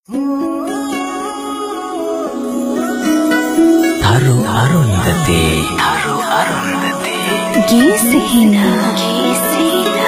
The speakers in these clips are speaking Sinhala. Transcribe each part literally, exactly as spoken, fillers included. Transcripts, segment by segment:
Tharu Arundhati Tharu Arundhati Geesehina Geesehina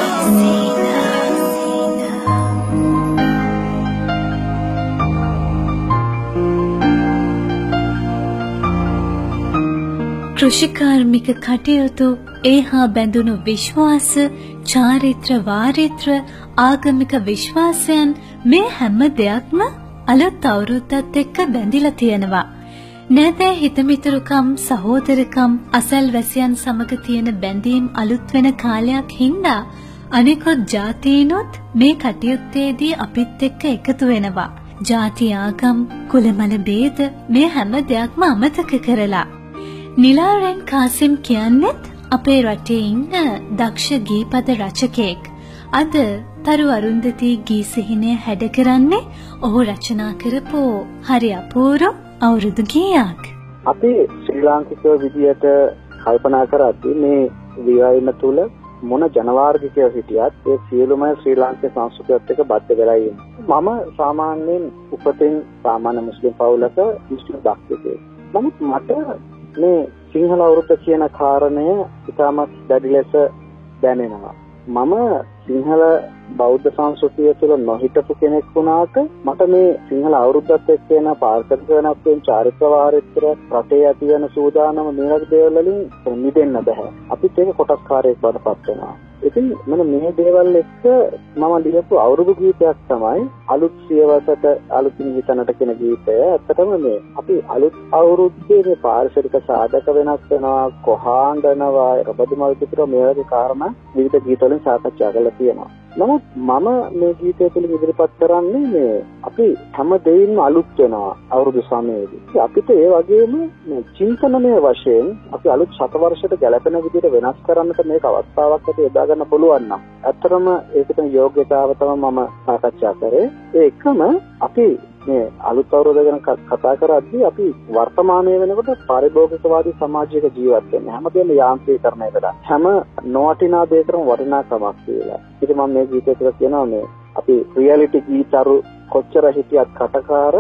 කෘෂිකාර්මික කටයුතු ඒහා බැඳුණු විශ්වාස චාරිත්‍ර වාරිත්‍ර ආගමික විශ්වාසයන් මේ හැම දෙයක්ම අලුත් අවුරුද්දත් එක්ක බැඳිලා තියෙනවා. නැතේ හිතමිතුරුකම් සහෝදරකම් අසල්වැසියන් සමග තියෙන බැඳීම් අලුත් වෙන කාලයක් හින්දා අනිකොත් ජාතීනොත් මේ කටයුත්තේදී අපිත් එක්ක එකතු වෙනවා. ජාති ආගම් කුලමල ભેද මේ හැම දෙයක්ම අමතක කරලා නිලාරෙන් කාසිම් කියන්නේත් අපේ රටේ ඉන්න දක්ෂ ගීපද රචකයෙක්. අද තරු අරුන්දති ගීසිහිනේ හැඩ කරන්නේ ඔහු රචනා කරපු හරි අපූර්ව අවුරුදු ගීයක්. අපි ශ්‍රී ලාංකිකයෝ විදියට කල්පනා කරද්දී මේ විවයිම තුල මොන ජනවාර්ගිකයෝ හිටියත් ඒ සියලුම ශ්‍රී ලාංකික සංස්කෘතියත් එක්ක බද්ධ වෙලා ඉන්නේ. මම සාමාන්‍යයෙන් උපතින් සාමාන්‍ය මුස්ලිම් පවුලක මුස්ලිම් දක්ෂයෙක්. නමුත් මට මේ සිංහල අවුරුද්ද කියන කාරණය ඉතාමත් දැඩි ලෙස දැනෙනවා. මම සිංහල බෞද්ධ සංස්කෘතිය තුළ නොහිටපු කෙනෙක් වුණාට මට මේ සිංහල අවුරුද්දත් එක්ක එන පාර්ශවික වෙනස්කම් චාරිත්‍ර වාරිත්‍ර රටේ ඇති වෙන සූදානම මේ වගේ දේවල් වලින් මිදෙන්න බෑ. අපිත් ඒක කොටස්කාරයෙක් බවටපත් වෙනවා. ඉතින් මම මේ දේවල් එක්ක මම ලියපු අවුරුදු ගීතයක් තමයි අලුත් සියවසට අලුතින් හිතනට කියන ගීතය. ඇත්තටම මේ අපි අලුත් අවුරුද්දේ මේ පාරිසරික සාධක වෙනස් වෙනවා, කොහාඬනවා, රබදු මල් පිටර මේ වගේ කාරණා විවිධ ගීත වලින් සාකච්ඡා කරලා තියෙනවා. නමුත් මම මේ ගීතය තුළින් ඉදිරිපත් කරන්නේ මේ අපි හැම දෙයින්ම අලුත් වෙනවා අවුරුදු සමයේදී. අපිට ඒ වගේම මේ චින්තනමය වශයෙන් අපි අලුත් ශතවර්ෂයට ගැලපෙන විදිහට වෙනස් කරන්නට මේක අවස්ථාවක් ඇති යොදා ගන්න පුළුවන් නම් ඇත්තටම ඒකට යෝග්‍යතාව තමයි මම සාකච්ඡා කරේ. ඒ එකම අපි මේ අලුත් අවුරුද්ද ගැන කතා කරද්දී අපි වර්තමානයේ වෙනකොට පාරිභෝගිකවාදී සමාජයක ජීවත් වෙන්නේ. හැමදේම යාන්ත්‍රීකරණය වෙලා. හැම නොවටිනා දෙයකටම වටිනාකමක් කියලා. ඉතින් මම මේ ගීතය කියලා කියනවා මේ අපි රියැලිටි ගීතරු කොච්චර හිටියත් කටකාර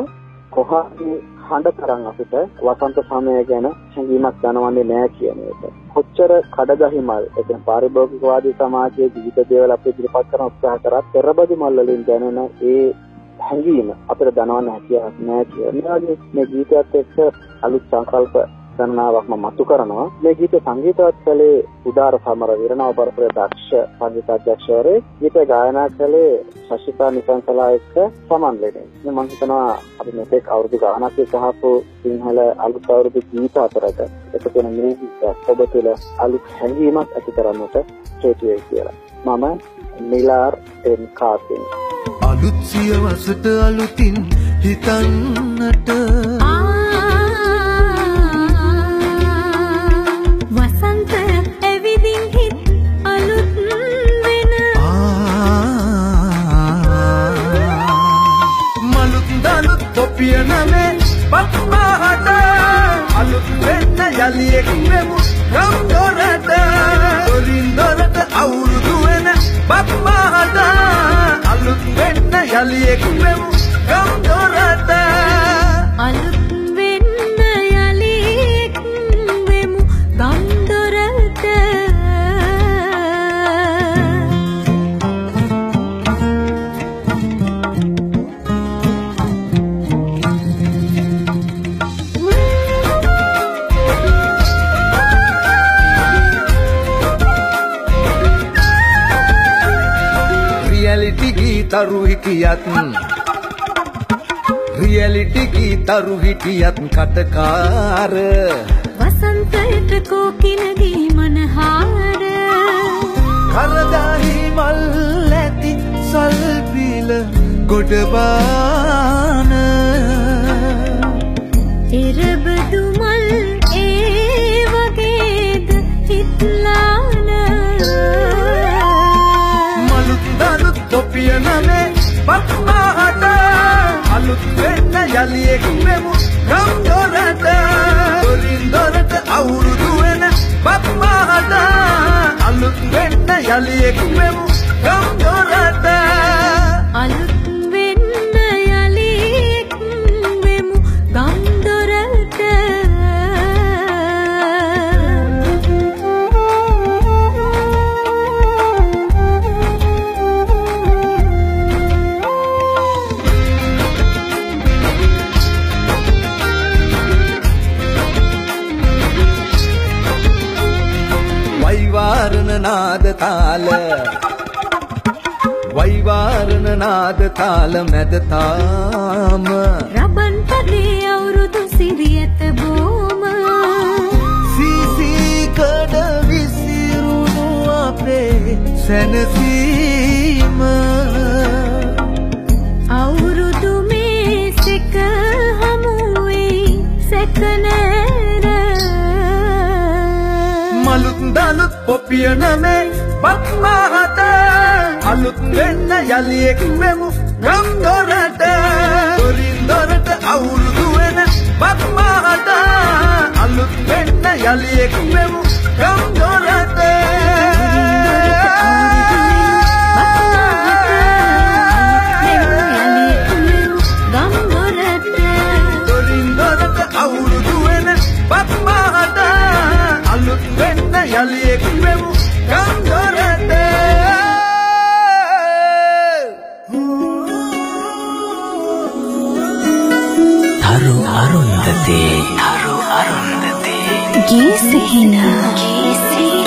කොහේ හඬ තරම් අපිට වසන්ත සමය ගැන සංගීතයක් දැනවන්නේ නැහැ කියන එක. කොච්චර කඩගහි මල් ඒ කියන්නේ පාරිභෝගිකවාදී සමාජයේ ජීවිත දේවල් අපි ඉදිරිපත් කරන උත්සාහ කරත් පෙරබදු මල් වලින් දැනෙන ඒ හැඟීම අපිට දැනවන්න හැකියාවක් නැහැ කියලා. මේ ගීතයත් එක්ක අලුත් සංකල්ප ගණනාවක්ම මතු කරනවා. මේ ගීත සංගීතවත් කළේ උදාර සමරවීර නව පරපුරේ දක්ෂ සංගීතඥවරයෙක්. ගීත ගායනා කළේ ශශිකා නිසංසලා එක්ක සමන්ලෙනේ. මම හිතනවා අපි මේක අවුරුදු ගානක් ගහපු සිංහල අලුත් අවුරුදු ගීත අතරට එකතු වෙන මේ ගීත ඔබ තුළ අලුත් හැඟීමක් ඇති කරන්නට හේතු වෙයි කියලා. මම නිලාර් එන් කාසිම්. අලුත් සියවසට අලුතින් හිතන්නට වසන්ත එවිදින් හිත් අලුත් වෙන මලුත් දලුත් තොපිය නමේ පත්මාහට අලුත් වෙන්න යලියෙක් වෙමු නම් දොරට දොරින් දොරට අවුරුදු වෙන පත්මාහට අලුත් වෙන්න යලියෙක් වෙමු නම් දොරට අලුත් වෙන්න යලියෙක් වෙමු ගම් දොරට රියැලිටි ගීතරු හිටියත් රියැලිටි ගීතරු හිටියත් කටකාර වසන්තයට කෝකිලගේ මනහාර කරදාහි මල් ඇති සල්පිල ගොඩබාන එරබදු මල් ඒ වගේද හිත්ලාන මලුත් දලුත් තොපිය නමේ පත්මාහට අලුත් වෙන්න යලියෙක් වෙමු නම් දොරට දොරින් දොරට අවුරුදු වෙන පත්මාහට අලුත් වෙන්න යලියෙක් වෙමු නම් දොරට අලුත් වෙන්න යලි නාද තාල වෛවාරණ නාද තාල මැද තාම රබන් පදේ අවුරුදු සිරියත බෝම සීසී කඩ විසිරුණු අපේ සැනසීම අවුරුදු මේ සෙක හමුවේ සැකනෑර මලුත් දලුත් පොපියන මේ බත්මහත අලුත් වෙන්න යලියෙක් වෙමු ගම් දොරට දොරින් දොරට අවුරුදු වෙන බත්මහත අලුත් වෙන්න යලියෙක් වෙමු ගම් දොරට දොරින් දොරට අවුරුදු වෙන බත්මහත අලුත් වෙන්න යලියෙක් වෙමු ගම් දොරට තරු අරුන්දතේ තරු අරුන්දතේ ගී සිහින ගී සිහින